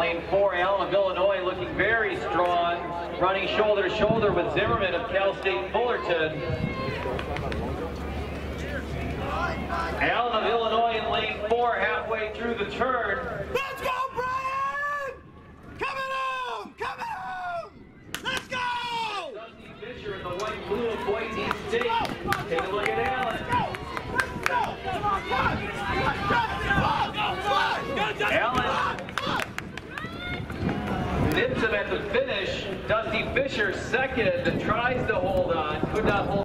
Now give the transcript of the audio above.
lane 4. Allen of Illinois looking very strong, running shoulder to shoulder with Zimmerman of Cal State Fullerton. Allen of Illinois in lane 4, halfway through the turn. Let's go, Brian! Coming home! Coming home! Let's go! Dusty Fisher in the white blue of Boise State. Take a look at Allen. Allen nips him at the finish. Dusty Fisher second, tries to hold on, could not hold